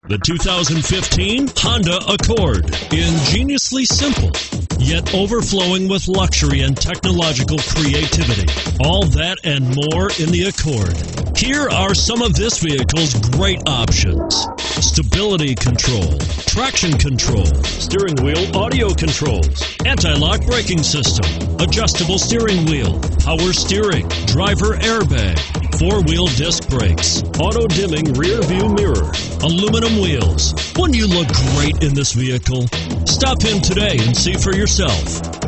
The 2015 Honda Accord. Ingeniously simple, yet overflowing with luxury and technological creativity. All that and more in the Accord. Here are some of this vehicle's great options: stability control, traction control, steering wheel audio controls, anti-lock braking system, adjustable steering wheel, power steering, driver airbag, four-wheel disc brakes, auto-dimming rear view mirror, aluminum wheels. Wouldn't you look great in this vehicle? Stop in today and see for yourself.